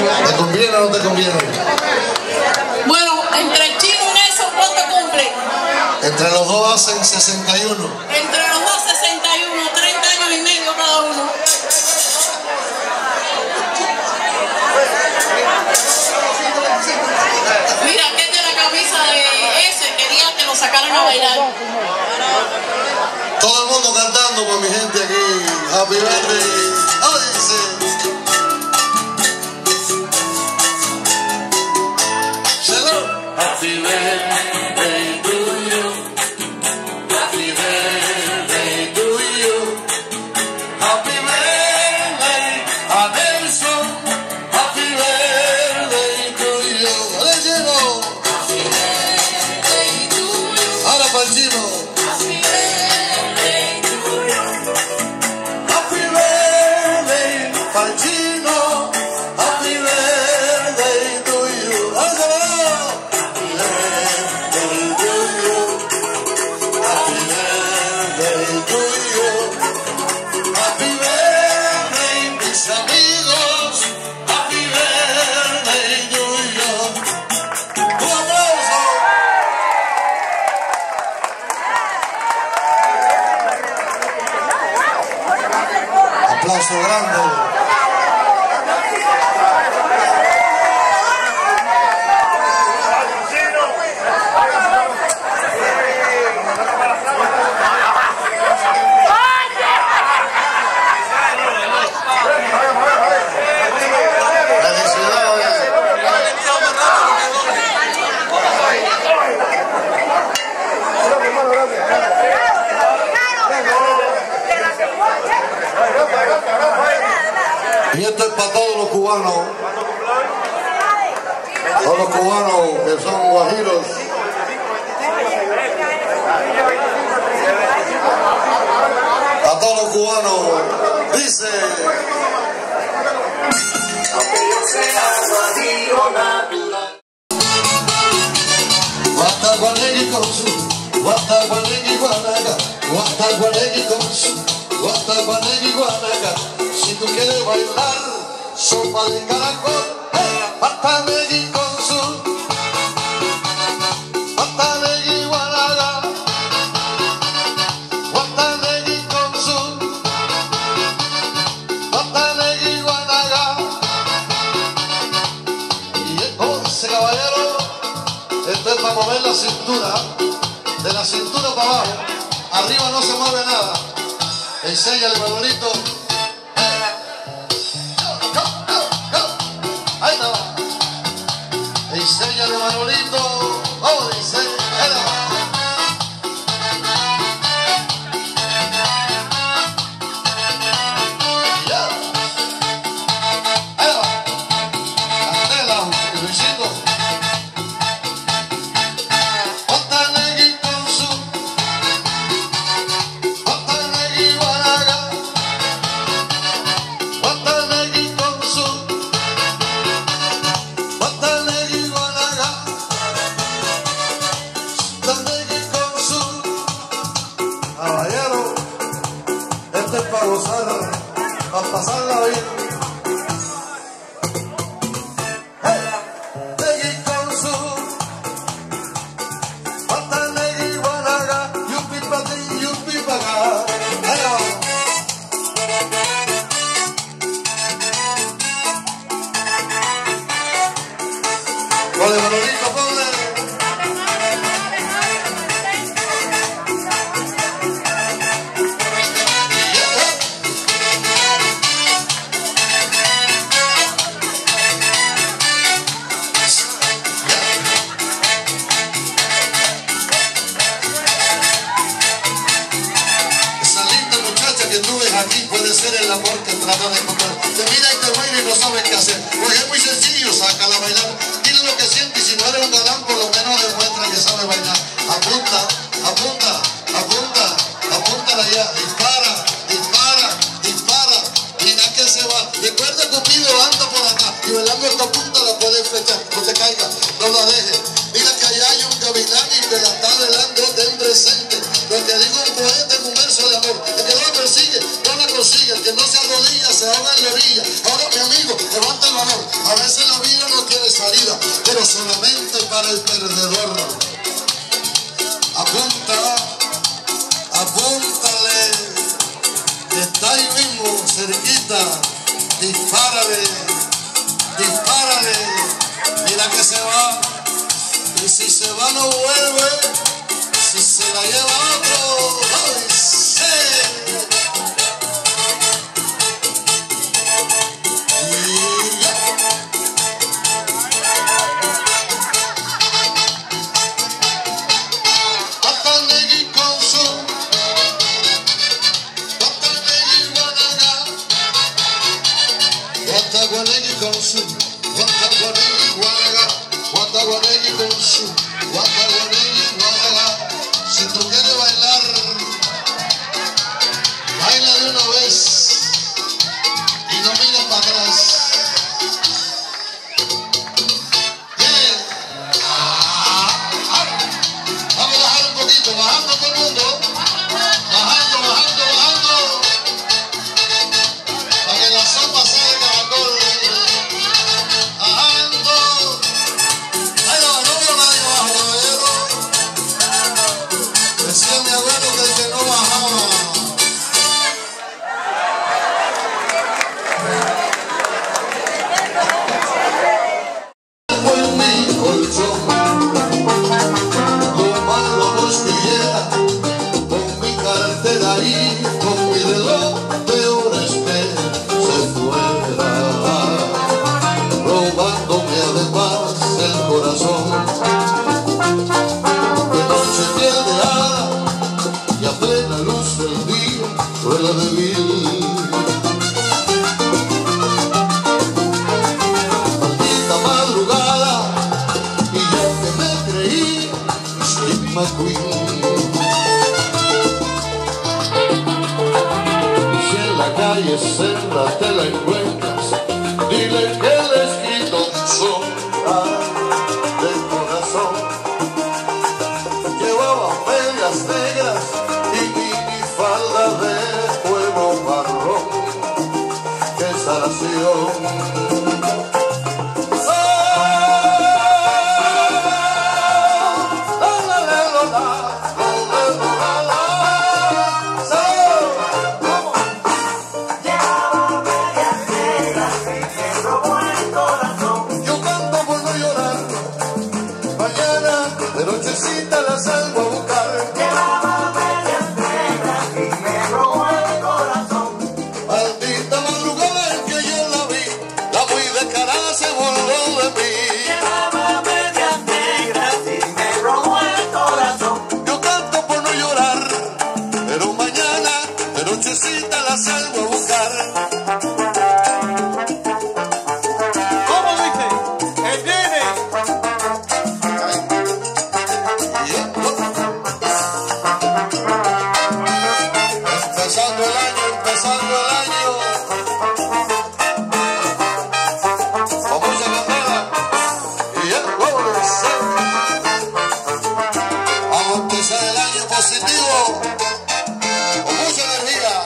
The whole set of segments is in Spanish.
¿Te conviene o no te conviene? Bueno, entre el chino y Nelson, ¿cuánto cumple? Entre los dos hacen 61. Entre los dos 61, 30 años y medio cada uno. Mira, que es de la camisa de ese, quería que lo sacaran a bailar. Todo el mundo cantando por mi gente aquí. Happy birthday. Oh, dice. Happy birthday to you. Happy birthday to you. Happy birthday a Nelson. Happy birthday to you. ¡Ale, Chino! Happy birthday to you. Ahora para el Chino. Happy birthday to you. Happy birthday para el Chino. Happy birthday to you. ¡Ale, Chino! Aplauso grande. Y esto es para todos los cubanos que son guajiros. A todos los cubanos, dice. Aunque yo sea guajiro natural. Guatagualegui con su, guatagualegui guanaga, guatagualegui con su, guatagualegui guanaga. Si tú quieres bailar sopa de caracol, guatagualegui con su, guatagualegui guanaga, guatagualegui con su, guatagualegui guanaga. Y como dice caballero, esto es para mover la cintura, de la cintura para abajo, arriba no se mueve nada. Enséñale, Manolito. Ahí está. Enséñale, Manolito. Oh, dice. Ya. Ahí va. Candela, Luisito. Guatagualegui con su, guatagualegui guanaga, guatagualegui con su, guatagualegui guanaga, guatagualegui con su. Caballero, este es para gozar, para pasarla bien. Guatagualegui con su, guatagualegui guanaga, yupi pa' ti, yupi pa' acá. Ahí va. Ponle, Manolito, ponle. Esa linda muchacha que tú ves aquí puede ser el amor que trata de encontrar. Te mira y te baila y no sabes qué hacer. Pues es muy sencillo, sácala a bailar. Dile lo que sientes y si no eres un galán, por lo menos demuestra que sabe bailar. Apunta, apunta, apunta, apúntala ya. Dispara, dispara, dispara. Mira que se va. Recuerda, Cupido anda por acá. Y bailando esta punta la puedes flechar. No te caigas, no la dejes. Mira que allá hay un gavilán y te la está velando del presente. Lo que digo un poeta en un verso de amor. El que no la persigue, no la consigue. El que no se arrodilla, se ahoga en la orilla. Ahora, mi amigo, levanta el valor. A veces la vida no tiene salida, pero solamente para el perdedor. Apunta, apúntale, que está ahí mismo, cerquita. Dispárale, dispárale, mira que se va. Y si se va no vuelve, si se la lleva otro, ¡ay, sí! Si tú quieres bailar, baila de una vez y no mires para atrás. Vamos a bajar un poquito, bajando todo el mundo, bajando, bajando, bajando, para que la sopa sea de caracol. Bajando. Ay, no veo nadie abajo, caballero. Decía mi abuelo que el que no bajaba. Fue mi colchón, con mano costillera, con mi cartera y con mi reloj de horas que se fuera, robándome además el corazón. De noche piel de hada y a plena luz del día rueda de vil. Maldita madrugada y yo que me creí Steve McQueen. Y si en la calle Serra te la encuentras, dile que le he escrito un son del corazón. Llevaba medias negras y minifalda de cuero marrón. ¡Qué salación! Yo canto por no llorar, mañana de nochecita la salgo a buscar. Llevaba medias negras y me robó el corazón. Maldita madrugada en que yo la vi, la muy descarada se burló de mí. Llevaba medias negras y me robó el corazón. Yo canto por no llorar, pero mañana de nochecita la salgo a buscar. ¿Cómo dice? ¡El nene! Empezando el año, empezando el año. Con mucha candela. Y ya, vámonos. Vamos a empezar el año positivo. Con mucha energía.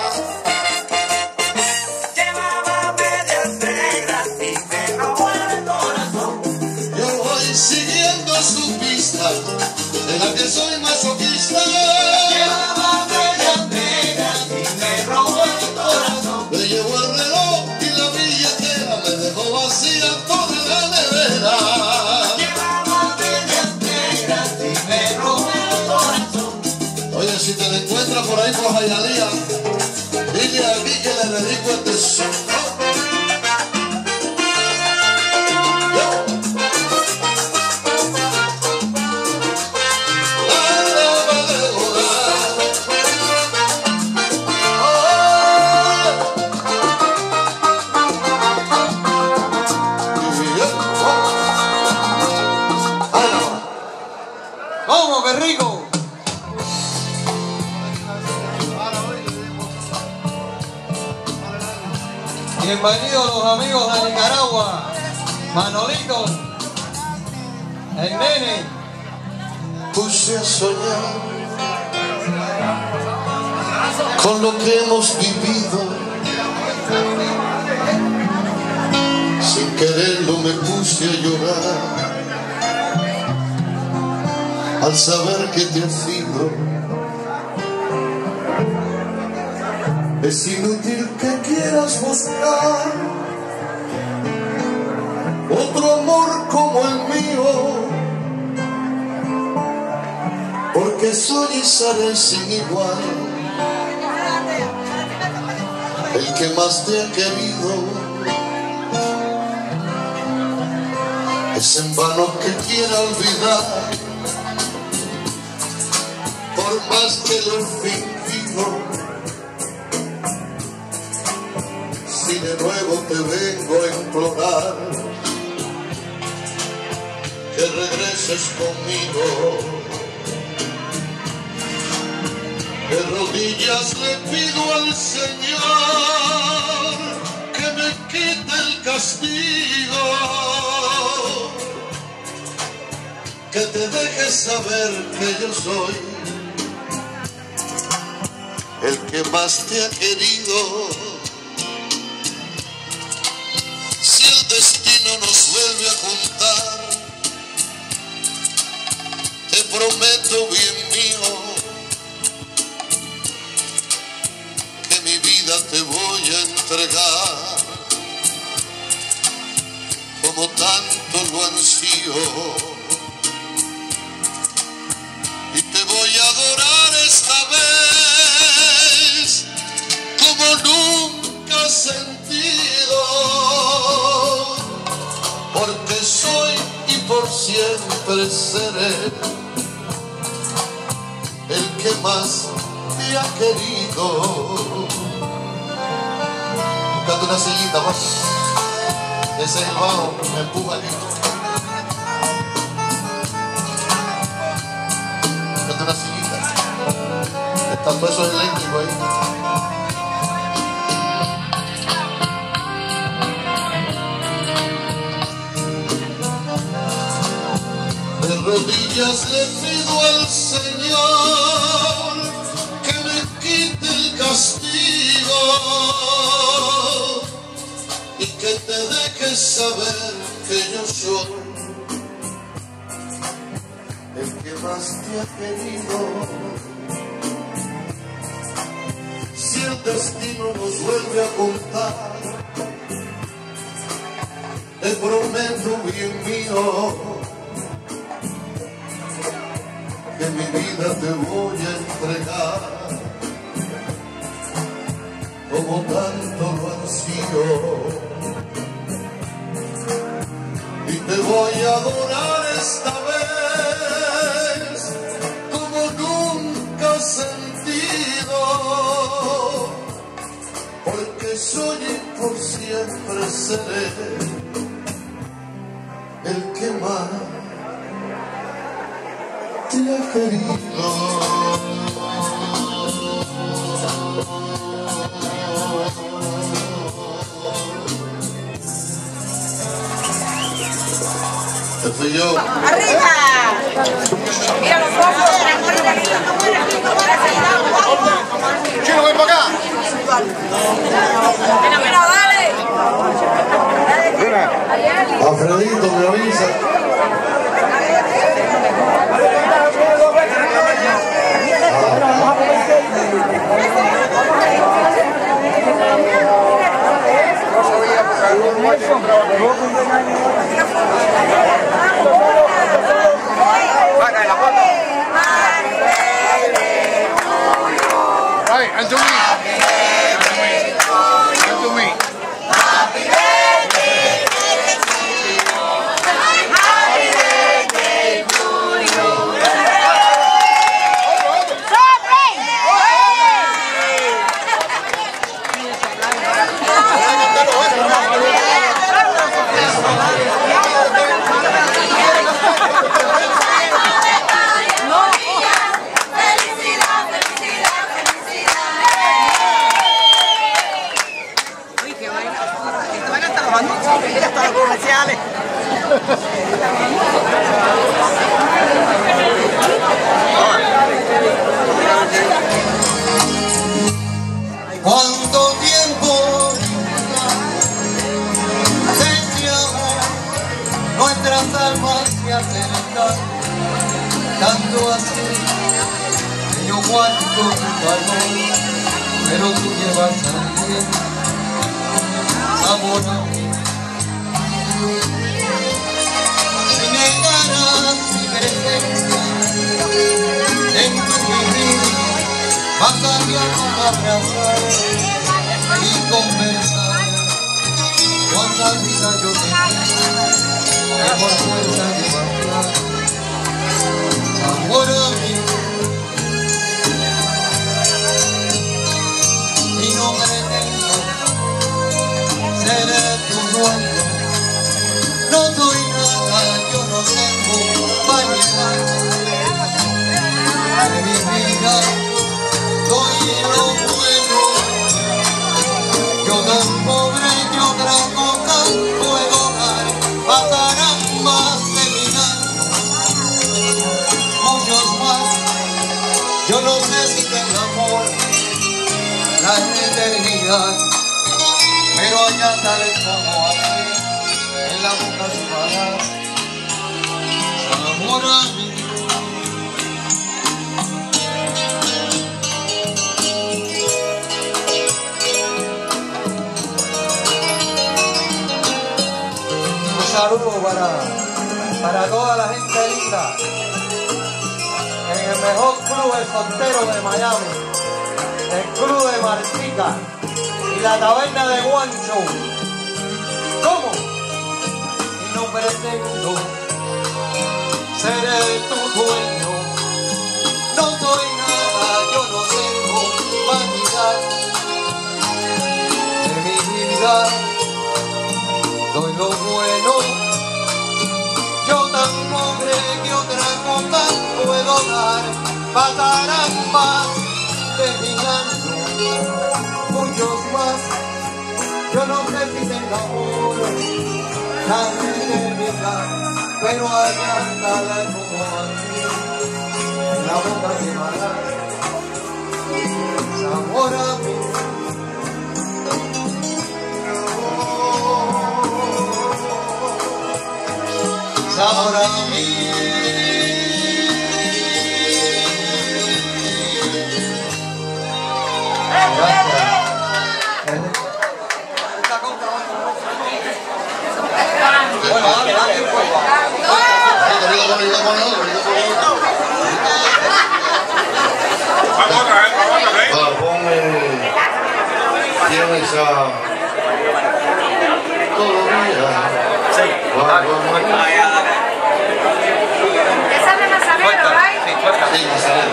Llevaba medias negras y me robó el corazón. Yo voy siguiendo su pista, de la que soy masoquista. Llevaba medias negras y me robó el corazón. Me llevó el reloj y la billetera, me dejó vacía toda la nevera. Llevaba medias negras y me robó el corazón. Oye, si te la encuentras por ahí por Jayalía, dile aquí que le dedico este son. ¿Cómo, qué rico? Bienvenidos los amigos de Nicaragua, Manolito, el nene. Puse a soñar con lo que hemos vivido, sin quererlo me puse a llorar al saber que te has ido. Es inútil que quieras buscar otro amor como el mío, porque soy y seré sin igual el que más te ha querido. Es en vano que quiera olvidar, por más que lo he fingido. Si de nuevo te vengo a implorar que regreses conmigo, de rodillas le pido al Señor que me quite el castigo, que te dejes saber que yo soy el que más te ha querido. Si el destino nos vuelve a juntar, te prometo, bien mío, que mi vida te voy a entregar como tanto lo ansío. Y te voy a adorar esta vez como nunca has sentido, porque soy y por siempre seré el que más te ha querido. Buscando una sillita, ¿no? Ese es el bajo, me empuja aquí. Una sillita, está puesto eléctrico ahí. De rodillas le pido al Señor que me quite el castigo y que te dejes saber que yo soy el que más te ha querido. Si el destino nos vuelve a juntar, te prometo, bien mío, que mi vida te voy a entregar como tanto lo ansío. Y te voy a adorar esta vez como nunca has sentido, porque soy y por siempre seré el que más te ha querido. Soy yo. ¡Arriba! Mira los ojos. Chino, ven para acá. Mira, dale. Alfredito, me avisa. Right, and to me. And to me. ¿Cuánto tiempo se te ha las almas se acercan, tanto así que yo guardo tu calor, pero tú llevas también sabor a mí. Si negaras mi presencia en tu vivir, bastaría con abrazar y conversar. Cuánta vida yo tenía, que por fuerza llevarla sabor a mí. Y no pretendo ser tu dueño, no soy nada, yo no tengo vanidad. De mi vida doy lo bueno, yo tan pobre que otra cosa puedo dar. Pasarán más de 1000 años, muchos más. Yo no sé si tengo amor la eternidad, pero allá tales como aquí, en la boca se va a dar sabor a mí. Un saludo para toda la gente linda en el mejor club El Soltero de Miami, el club de Martica y la taberna de Guancho. ¿Cómo? Y no pretendo ser tu dueño, no soy nada, yo no tengo vanidad. De mi vida doy lo bueno, yo tan pobre que otra cosa puedo dar. Pasarán más de 1000 años, muchos más. Yo no sé si tengo amor la eternidad, pero allá nada como aquí, en la boca se va a dar sabor a mí. Sabor a mí. Bueno, dale, fuego. Vamos otra vez. Tienes a todo día. Sí. Esa es de Nazareno, ¿right? Sí, Nazareno.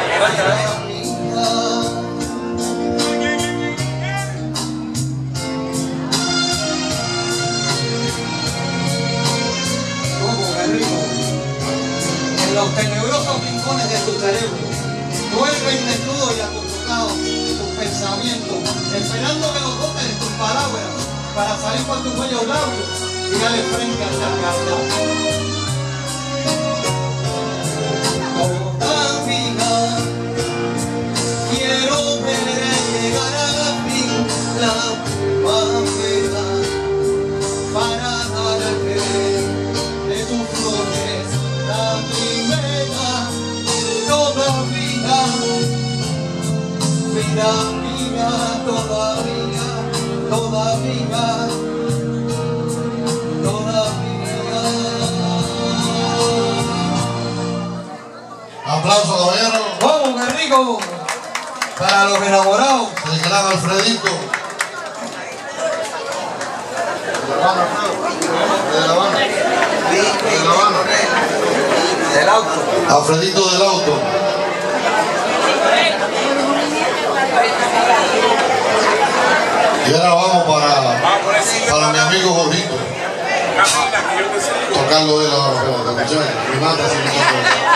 En los tenebrosos rincones de tu cerebro, duermen desnudos y acostocados tus pensamientos, esperando que los botes de tus palabras para salir por tus bellos labios y darle frente a la realidad. Toda vida quiero ver llegar a fin la primavera para darte de tus flores la primera. Todavía, vida mía, todavía, todavía. Aplauso, caballero. ¡Vamos, qué rico! Para los enamorados. El gran Alfredito. De La Habana, de La Habana. De La Habana. Del auto. Alfredito del auto. Y ahora vamos para mi amigo Jorgito. Tocarlo de la escuchar. Me mata si me toco.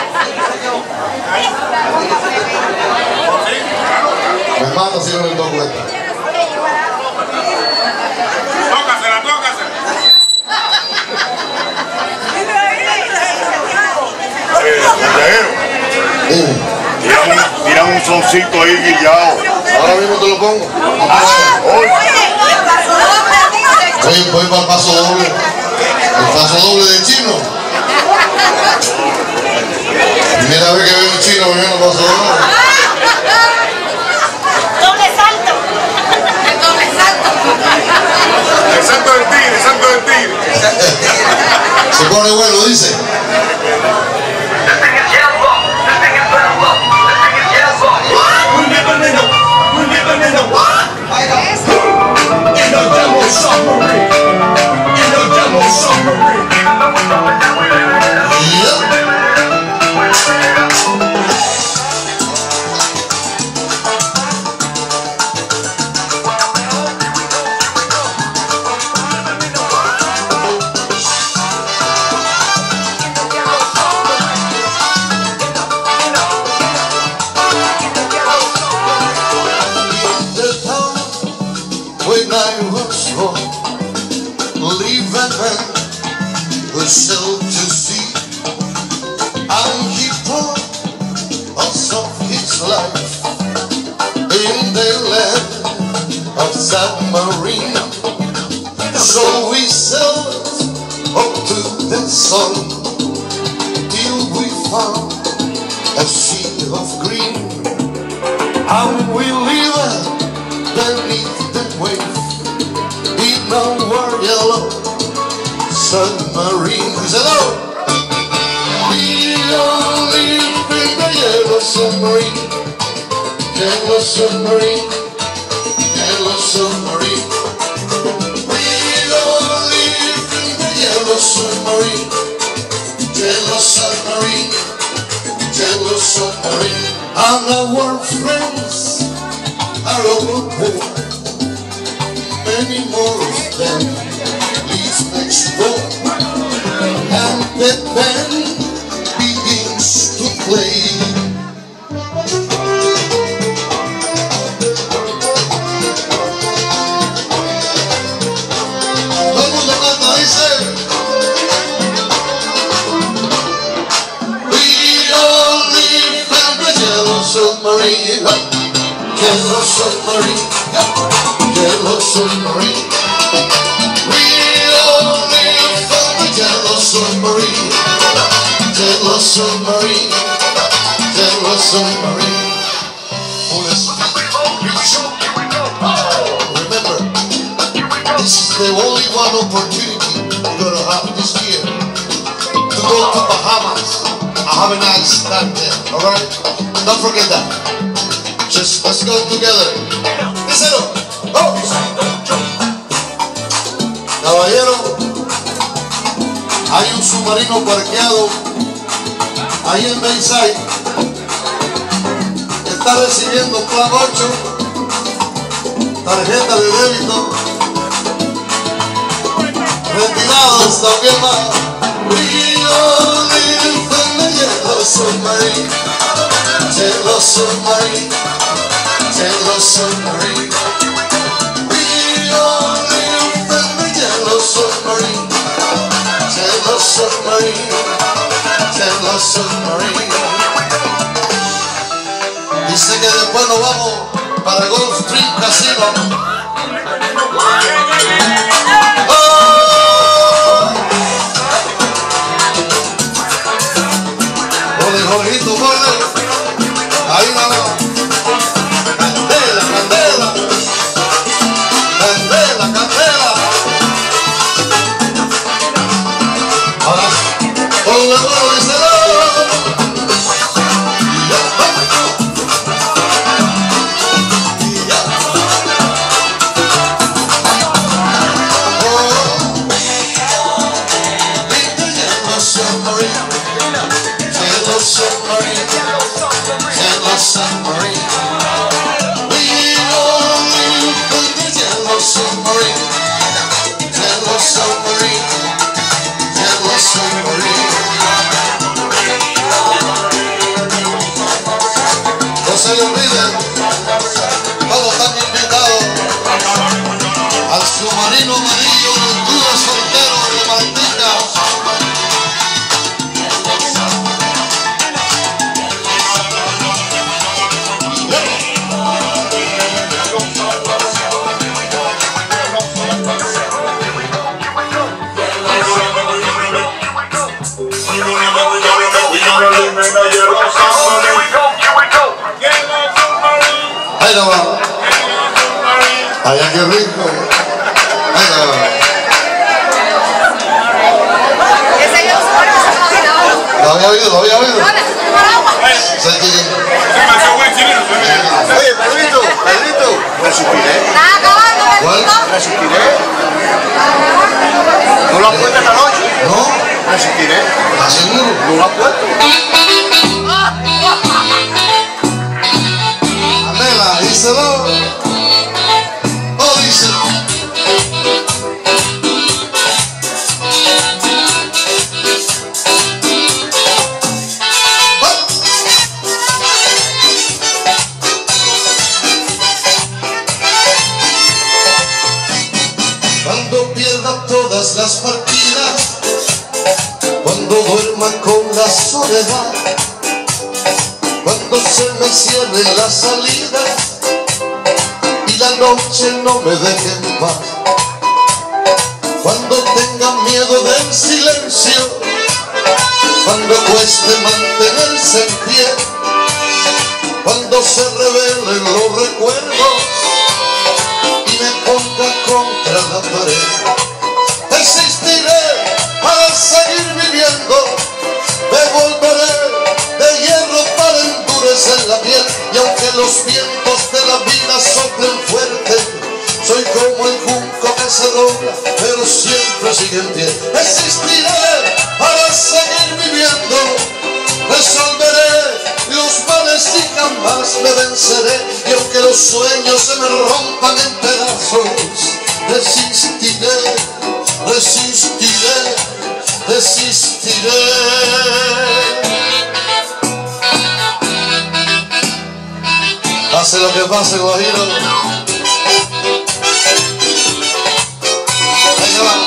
Me mata si no le toco esta. Tócasela. Dime. Tira un soncito ahí guillado. Ahora mismo te lo pongo. Voy para el paso doble. El paso doble de Chino. Cada vez que veo un chino me viene los ojos. Doble salto. Doble salto. El santo del tigre, el santo del tigre. Se pone bueno, dice. When I was born, living the soul to see, and he poured us of his life in the land of submarine. So we sailed up to the sun till we found a sea of green, and we lived beneath the wave in our yellow submarine. We said, oh, we all live in the yellow submarine, yellow submarine, yellow submarine. We all live in the yellow submarine, yellow submarine, yellow submarine. And our friends are overboard, many more of them live next door, and the band begins to play. Todo el mundo canta, dice. We all live in the yellow submarine. Yellow submarine, yellow submarine. We all live on the yellow submarine, yellow submarine, yellow submarine. Remember, this is the only one opportunity you're gonna have this year to go to Bahamas and have a nice time there. All right? Don't forget that. Just let's go together. Díselo. Oh. Caballero, hay un submarino parqueado ahí en Bayside que está recibiendo plan 8, tarjeta de débito, retirados también más. We all live in the yellow submarine, yellow submarine, yellow submarine. We all live in the yellow submarine, yellow submarine, yellow submarine. Dice que después nos vamos para Gulf Stream Casino. Jorgito, ponle. Ahí vamos. Candela, candela. Candela, candela. Ahora, ponle duro, díselo. No se le olviden, todos están invitados al submarino amarillo del dúo soltero de Martica. Ay, qué rico. Ay, lo había oído, lo había oído. Oye, Pedrito, resistiré. ¿Cuál? Resistiré. ¿No lo has puesto esta noche? No, Resistiré. ¿estás seguro? ¿No lo has puesto? Andela, díselo. Oh, dice. Cuando pierda todas las partidas, cuando duerma con la soledad, cuando se me cierre la salida y la noche no me deje en paz, cuando tenga miedo del silencio, cuando cueste mantenerse en pie, cuando se revelen los recuerdos y me ponga contra la pared, existiré para seguir viviendo, me volveré de hierro para endurecer la piel, y aunque los vientos de la vida soplen fuerte, soy como el junco que se dobla pero siempre sigue en pie. Existiré para seguir viviendo, resolveré los males y jamás me venceré, y aunque los sueños se me rompan en pedazos, resistiré, resistiré, resistiré. Pase lo que pase, Guajiro. Venga, va.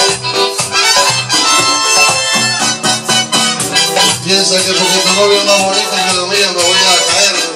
Piensa que porque tu novio es más bonito que lo mío me voy a caer.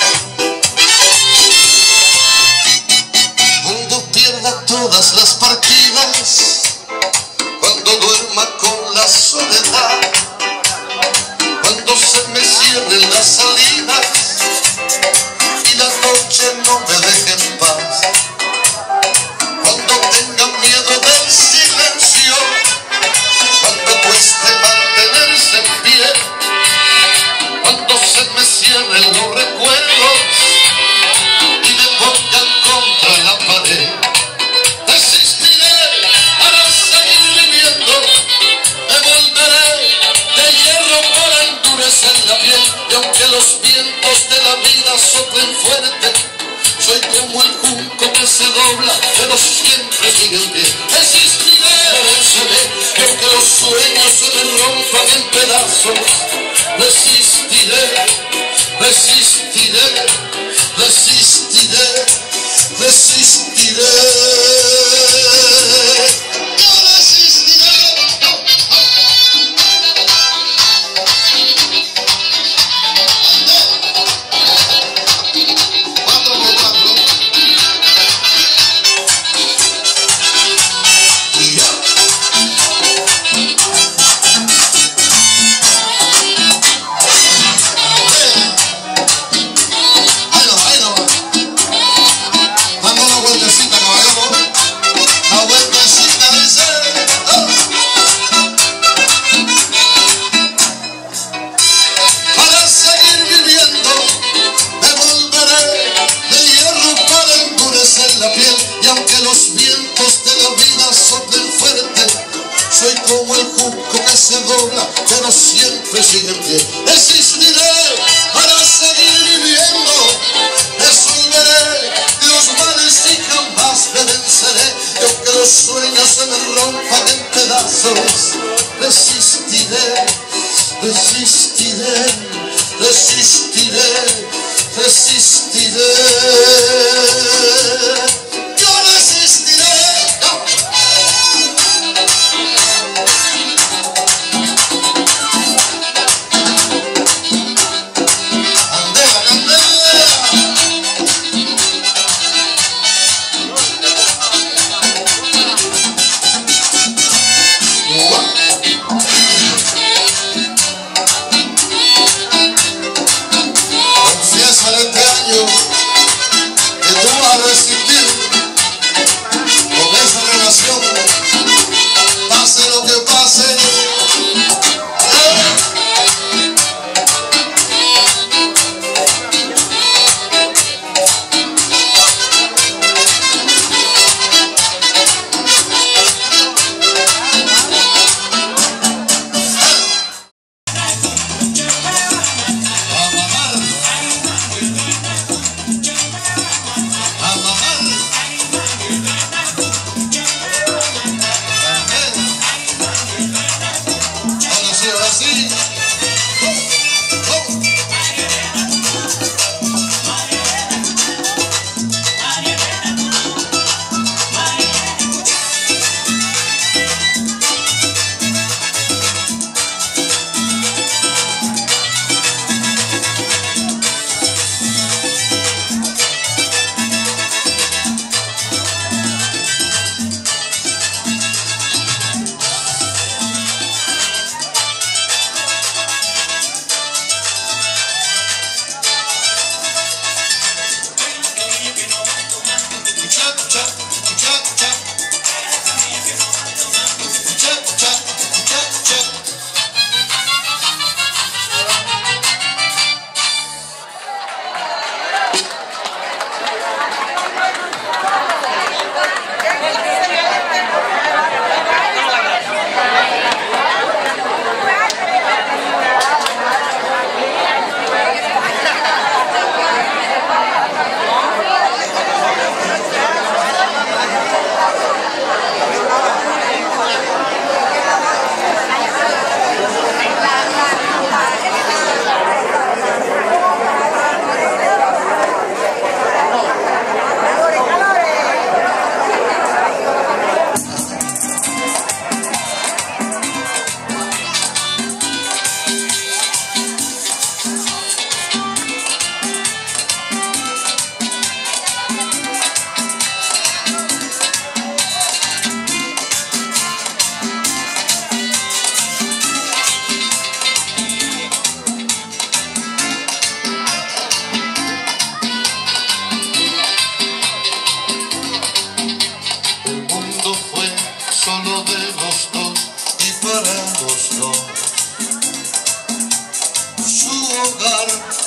Cuando pierda todas las partidas, cuando duerma con la soledad, cuando se me cierren las salidas y la noche no me deje en paz, cuando tenga miedo del silencio, cuando cueste mantenerse en pie, cuando se me cierren los recuerdos y me pongan contra la pared, resistiré para seguir viviendo, me volveré de hierro para endurecer la piel, y aunque los vientos de la vida soplen fuerte, soy como el junco que se dobla pero siempre sigue en pie. Resistiré, venceré, y aunque los sueños se me rompan en pedazos, resistiré, resistiré, resistiré, resistiré. Yo resistiré. Soy como el junco que se dobla, pero siempre sigue en pie. Existiré para seguir viviendo, resolveré los males y jamás me venceré. Y aunque los sueños se me rompan en pedazos, resistiré, resistiré, resistiré, resistiré. Yo resistiré.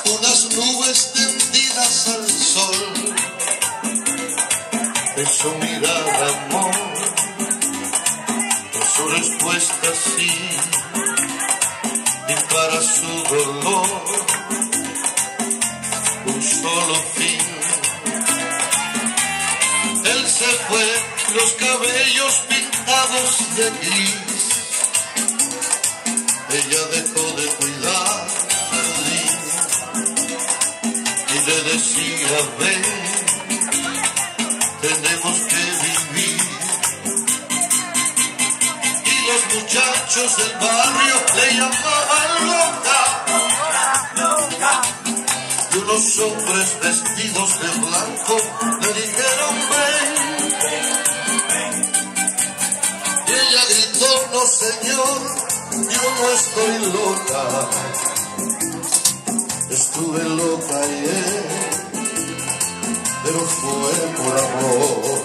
unas nubes tendidas al sol, de su mirada amor, de su respuesta sí, y para su dolor un solo fin. Él se fue, los cabellos pintados de gris, ella dejó de cuidar y le decía ven, tenemos que vivir. Y los muchachos del barrio le llamaban loca, y unos hombres vestidos de blanco le dijeron ven. Y ella gritó no señor, yo no estoy loca, estuve loca ayer, pero fue por amor.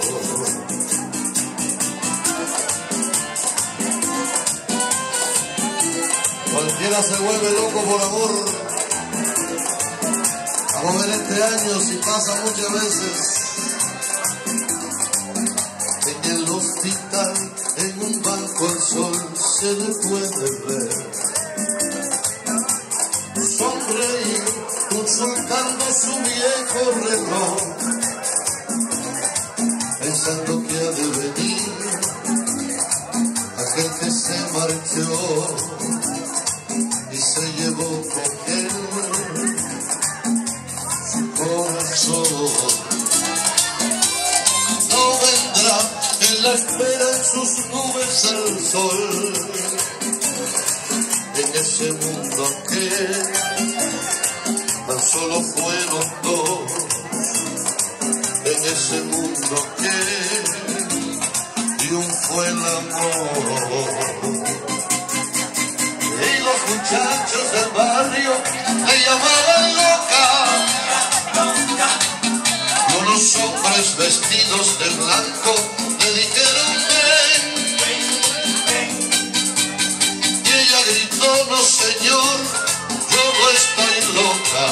Cualquiera se vuelve loco por amor. A joven este año si pasa muchas veces en el hospital, en un banco al sol se le puede ver sonreír consultando su viejo reloj, pensando que ha de venir aquel que se marchó y se llevó con él su corazón. No vendrá, él la espera en sus nubes el sol, en ese mundo que tan solo fueron dos, en ese mundo que triunfó el amor. Y los muchachos del barrio le llamaban loca, y unos hombres vestidos de blanco le dijeron ven. Y ella gritó no señor, yo no estoy loca,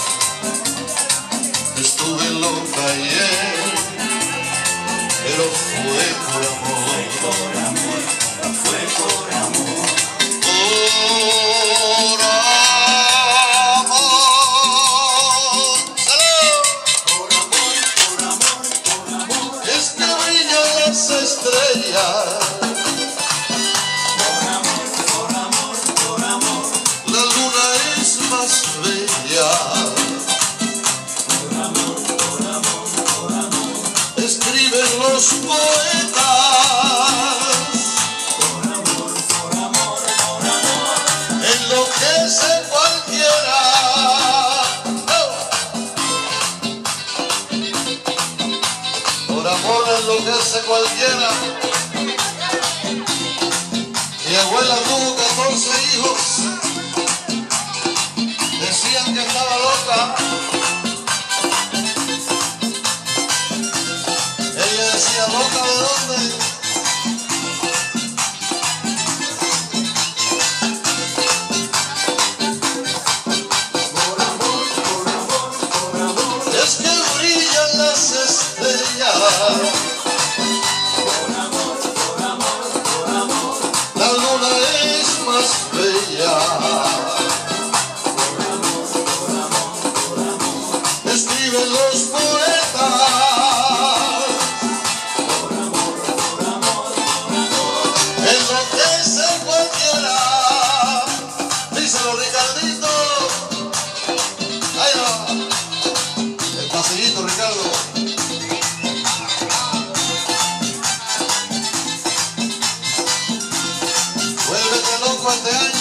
estuve loca ayer, pero fue por amor. Fue por amor. Por amor. ¡Salud! Por amor, por amor. Es que brillan las estrellas. Por amor, por amor. La luna es más bella. Por amor, escriben los poetas. Por amor, enloquece cualquiera. Por amor enloquece cualquiera. Mi abuela tuvo 14 hijos. Decían que estaba loca. Ella decía, ¿loca de dónde? Por amor, por amor, por amor. Es que brillan las estrellas. Por amor, por amor, por amor. La luna es más bella. Escriben los poetas. Por amor, por amor, por amor. Enloquece cualquiera. Díselo, Ricardito. Ahí va. El pasillito, Ricardo. Vuélvete loco este año.